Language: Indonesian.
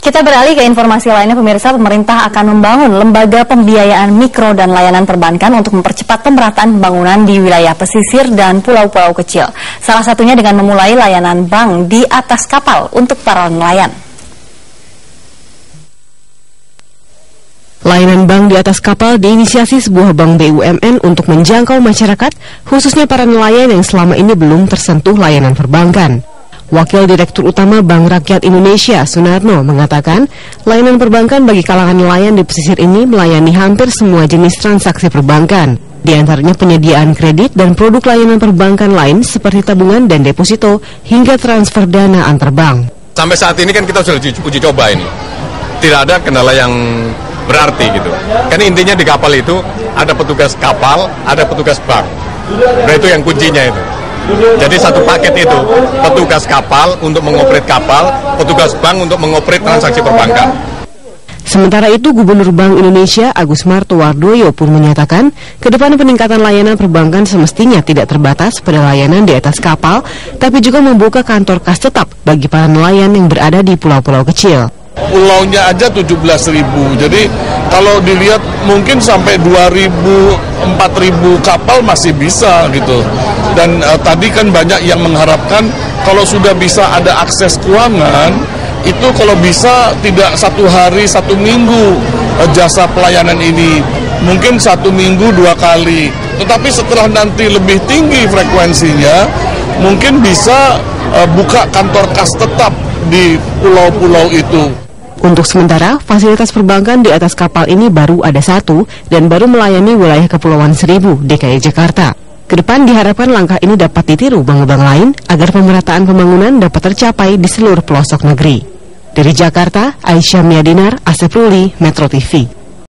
Kita beralih ke informasi lainnya, pemirsa. Pemerintah akan membangun lembaga pembiayaan mikro dan layanan perbankan untuk mempercepat pemerataan pembangunan di wilayah pesisir dan pulau-pulau kecil. Salah satunya dengan memulai layanan bank di atas kapal untuk para nelayan. Layanan bank di atas kapal diinisiasi sebuah bank BUMN untuk menjangkau masyarakat, khususnya para nelayan yang selama ini belum tersentuh layanan perbankan. Wakil Direktur Utama Bank Rakyat Indonesia, Sunarno, mengatakan layanan perbankan bagi kalangan nelayan di pesisir ini melayani hampir semua jenis transaksi perbankan. Di antaranya penyediaan kredit dan produk layanan perbankan lain seperti tabungan dan deposito hingga transfer dana antar bank. Sampai saat ini kan kita sudah uji coba ini. Tidak ada kendala yang berarti gitu. Kan intinya di kapal itu ada petugas kapal, ada petugas bank. Nah itu yang kuncinya itu. Jadi satu paket itu, petugas kapal untuk mengoperate kapal, petugas bank untuk mengoperate transaksi perbankan. Sementara itu, Gubernur Bank Indonesia Agus Martowardoyo pun menyatakan, ke depan peningkatan layanan perbankan semestinya tidak terbatas pada layanan di atas kapal, tapi juga membuka kantor kas tetap bagi para nelayan yang berada di pulau-pulau kecil. Pulaunya aja 17.000, jadi kalau dilihat mungkin sampai 2.000, 4.000 kapal masih bisa gitu. Dan tadi kan banyak yang mengharapkan kalau sudah bisa ada akses keuangan, itu kalau bisa tidak 1 hari 1 minggu jasa pelayanan ini, mungkin 1 minggu 2 kali. Tetapi setelah nanti lebih tinggi frekuensinya, mungkin bisa buka kantor kas tetap di pulau-pulau itu. Untuk sementara, fasilitas perbankan di atas kapal ini baru ada 1 dan baru melayani wilayah Kepulauan Seribu, DKI Jakarta. Kedepan diharapkan langkah ini dapat ditiru bank-bank lain agar pemerataan pembangunan dapat tercapai di seluruh pelosok negeri. Dari Jakarta, Aisyah Miadinar, Asep Ruli, Metro TV.